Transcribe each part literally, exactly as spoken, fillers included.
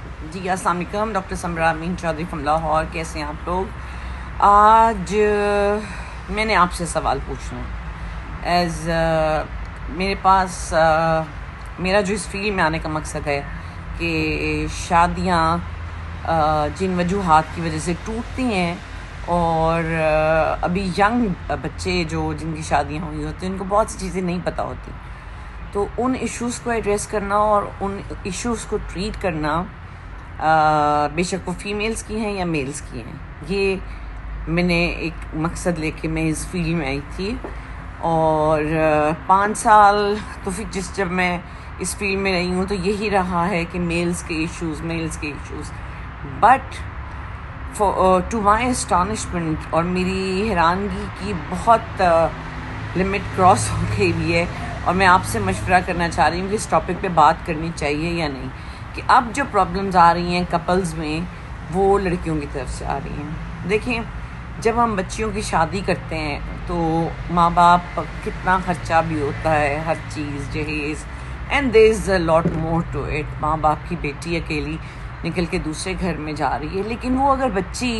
جی السلام علیکم، doctor Samra Amin Chaudhry from Lahore. کیسے ہیں آپ لوگ؟ آج میں نے آپ سے سوال پوچھنا ایز میرے پاس میرا جو اس فیلڈ میں آنے کا مقصد ہے کہ شادیاں جن وجوہات کی وجہ سے ٹوٹتی ہیں اور ابھی ینگ بچے جو جن کی شادیاں ہوئی ہوتی ہیں ان کو بہت سی چیزیں نہیں پتہ ہوتی، تو ان ایشوز کو ایڈریس کرنا اور ان ایشوز کو ٹریٹ کرنا، بے شک وہ فیمیلز کی ہیں یا میلز کی ہیں، یہ میں نے ایک مقصد لے کے میں اس فیلڈ میں آئی تھی. اور پانچ سال تو پھر جس جب میں اس فیلڈ میں رہی ہوں تو یہی رہا ہے کہ میلز کے ایشوز میلز کے issues but to my astonishment اور میری حیرانگی کی بہت لمٹ کراس ہو گئی بھی ہے، اور میں آپ سے مشورہ کرنا چاہ رہی ہوں کہ اس ٹاپک پہ بات کرنی چاہیے یا نہیں، کہ اب جو پرابلمز آ رہی ہیں کپلز میں وہ لڑکیوں کی طرف سے آ رہی ہیں. دیکھیں، جب ہم بچیوں کی شادی کرتے ہیں تو ماں باپ کتنا خرچہ بھی ہوتا ہے، ہر چیز جہیز، and there is a lot more to it. ماں باپ کی بیٹی اکیلی نکل کے دوسرے گھر میں جا رہی ہے، لیکن وہ اگر بچی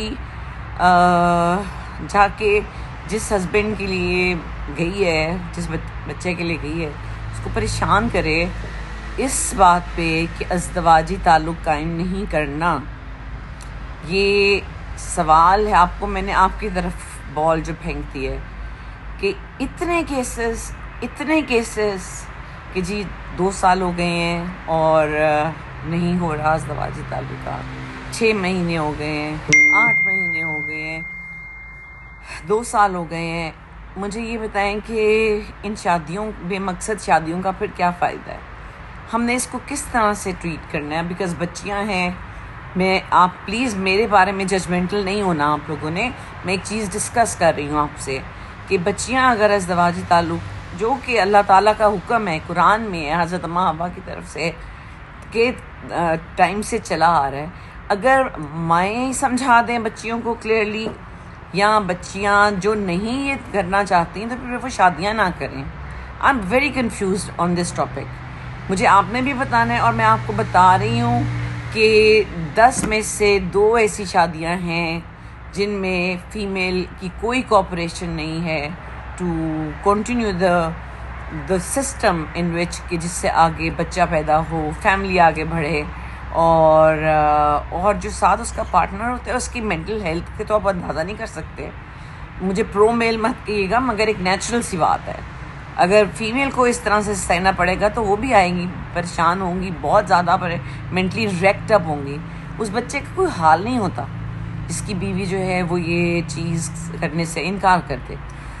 جا کے جس ہسبینڈ کے لیے گئی ہے، جس بچے کے لیے گئی ہے، اس کو پریشان کرے اس بات پہ کہ ازدواجی تعلق قائم نہیں کرنا، یہ سوال ہے. آپ کو میں نے آپ کی طرف بال جو پھینک دی ہے کہ اتنے کیسز اتنے کیسز کہ جی دو سال ہو گئے ہیں اور نہیں ہو رہا ازدواجی تعلقات، چھ مہینے ہو گئے ہیں، آٹھ مہینے ہو گئے ہیں، دو سال ہو گئے ہیں. مجھے یہ بتائیں کہ ان شادیوں بے مقصد شادیوں کا پھر کیا فائدہ ہے؟ ہم نے اس کو کس طرح سے ٹریٹ کرنا ہے؟ بیکاز بچیاں ہیں. میں آپ پلیز میرے بارے میں ججمنٹل نہیں ہونا آپ لوگوں نے. میں ایک چیز ڈسکس کر رہی ہوں آپ سے کہ بچیاں اگر ازدواجی تعلق جو کہ اللہ تعالیٰ کا حکم ہے، قرآن میں ہے، حضرت اماں حوا کی طرف سے کہ ٹائم سے چلا آ رہا ہے، اگر مائیں سمجھا دیں بچیوں کو کلیئرلی، یا بچیاں جو نہیں یہ کرنا چاہتی ہیں تو پھر وہ شادیاں نہ کریں. I'm very confused on this topic. مجھے آپ نے بھی بتانا ہے، اور میں آپ کو بتا رہی ہوں کہ دس میں سے دو ایسی شادیاں ہیں جن میں فیمیل کی کوئی کوآپریشن نہیں ہے to continue the the system ان وچ، کہ جس سے آگے بچہ پیدا ہو، فیملی آگے بڑھے، اور اور جو ساتھ اس کا پارٹنر ہوتا ہے اس کی مینٹل ہیلتھ کے تو آپ اندازہ نہیں کر سکتے. مجھے پرو میل مت کہیے گا، مگر ایک نیچرل سی بات ہے. اگر فیمیل کو اس طرح سے سہنا پڑے گا تو وہ بھی آئیں گی، پریشان ہوں گی، بہت زیادہ مینٹلی ریکٹ اپ ہوں گی. اس بچے کا کوئی حال نہیں ہوتا جس کی بیوی جو ہے وہ یہ چیز کرنے سے انکار کرتے.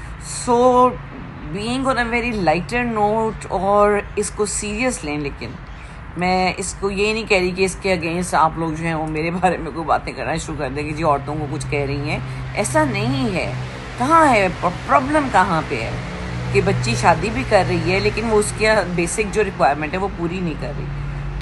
So being on a very lighter note, اور اس کو سیریس لیں. لیکن میں اس کو یہ نہیں کہہ رہی کہ اس کے اگینسٹ آپ لوگ جو ہیں وہ میرے بارے میں کوئی باتیں کرنا شروع کر دیں کہ جی عورتوں کو کچھ کہہ رہی ہیں. ایسا نہیں ہے. کہاں ہے پرابلم؟ کہاں پہ ہے کہ بچی شادی بھی کر رہی ہے لیکن وہ اس کی بیسک جو ریکوائرمنٹ ہے وہ پوری نہیں کر رہی.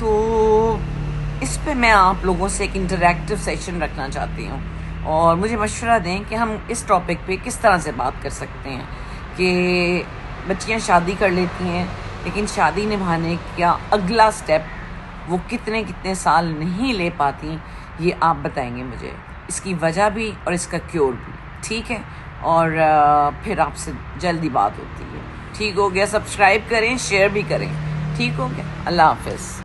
تو اس پہ میں آپ لوگوں سے ایک انٹریکٹیو سیشن رکھنا چاہتی ہوں، اور مجھے مشورہ دیں کہ ہم اس ٹاپک پہ کس طرح سے بات کر سکتے ہیں کہ بچیاں شادی کر لیتی ہیں لیکن شادی نبھانے کا اگلا سٹیپ وہ کتنے کتنے سال نہیں لے پاتی. یہ آپ بتائیں گے مجھے، اس کی وجہ بھی اور اس کا کیور بھی. ٹھیک ہے؟ اور پھر آپ سے جلدی بات ہوتی ہے. ٹھیک ہو گیا؟ سبسکرائب کریں، شیئر بھی کریں. ٹھیک ہو گیا؟ اللہ حافظ.